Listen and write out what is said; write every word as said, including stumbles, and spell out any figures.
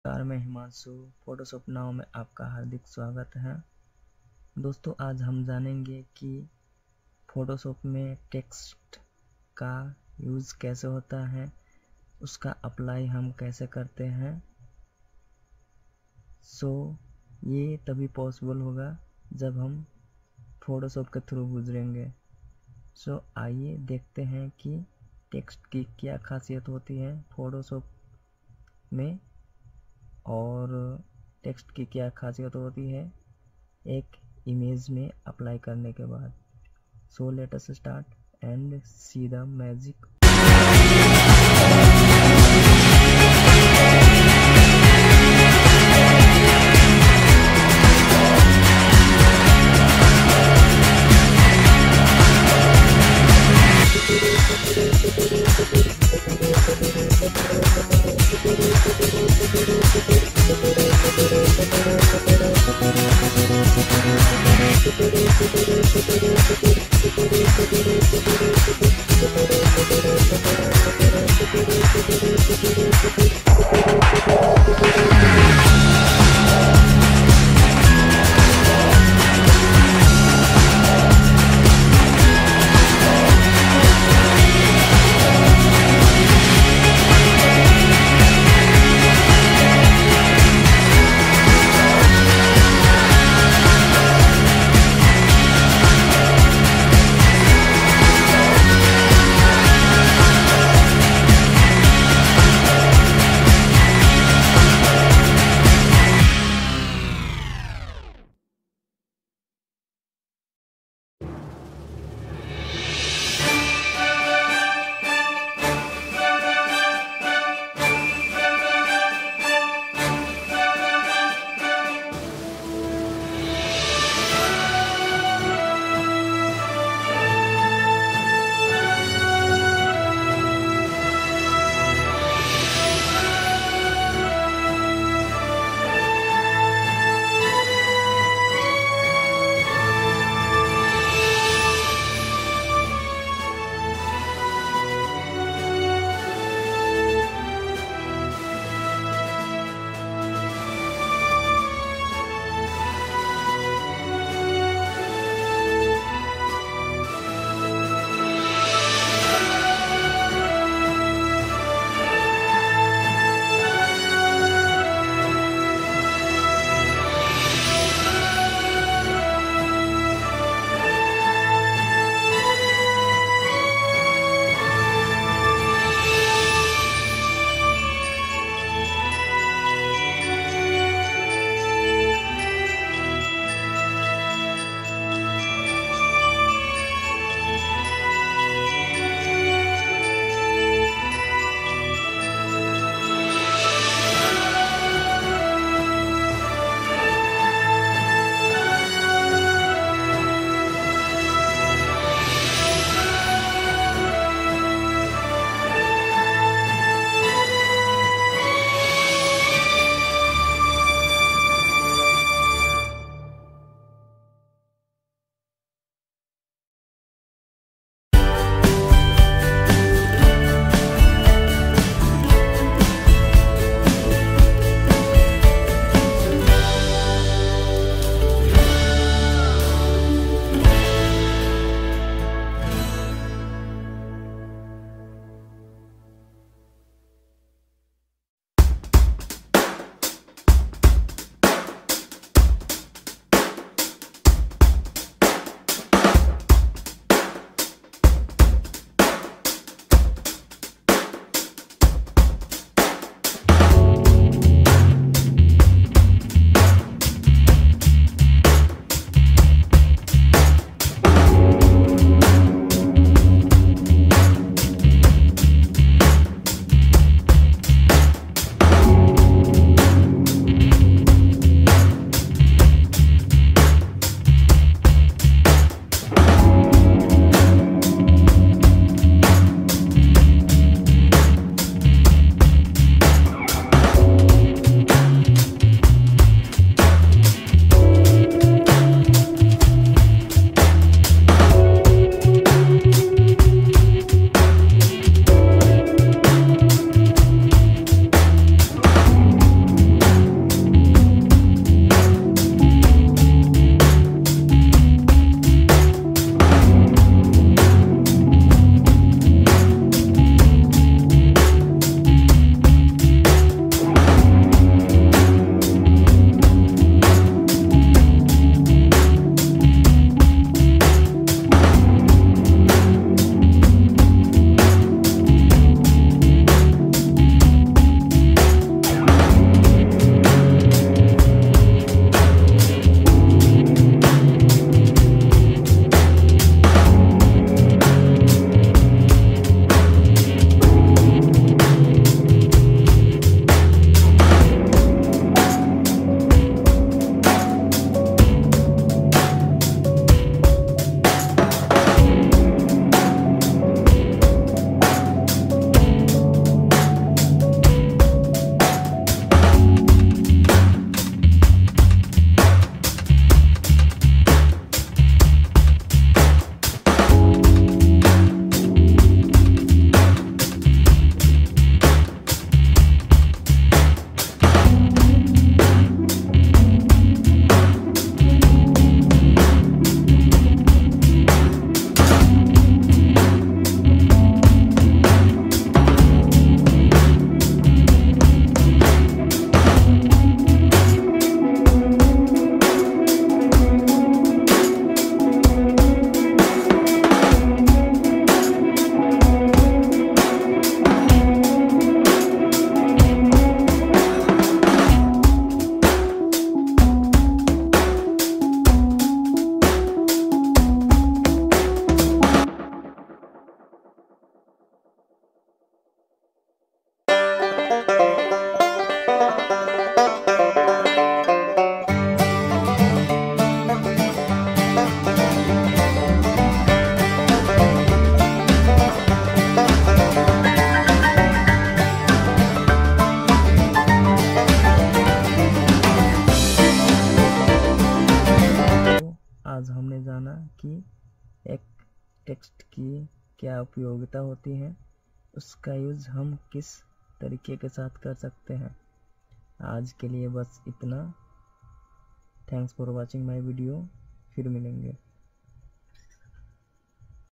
नमस्कार, मैं Himanshu. Photoshop now में आपका हार्दिक स्वागत है। दोस्तों, आज हम जानेंगे कि फोटोशॉप में टेक्स्ट का यूज़ कैसे होता है, उसका अप्लाई हम कैसे करते हैं। सो ये तभी पॉसिबल होगा जब हम फोटोशॉप के थ्रू गुजरेंगे। सो आइए देखते हैं कि टेक्स्ट की क्या खासियत होती है फोटोशॉप में और टेक्स्ट की क्या खासियत होती है एक इमेज में अप्लाई करने के बाद। So let us start and see the magic. बताना कि एक टेक्स्ट की क्या उपयोगिता होती है, उसका यूज़ हम किस तरीके के साथ कर सकते हैं। आज के लिए बस इतना। Thanks for watching my video. फिर मिलेंगे।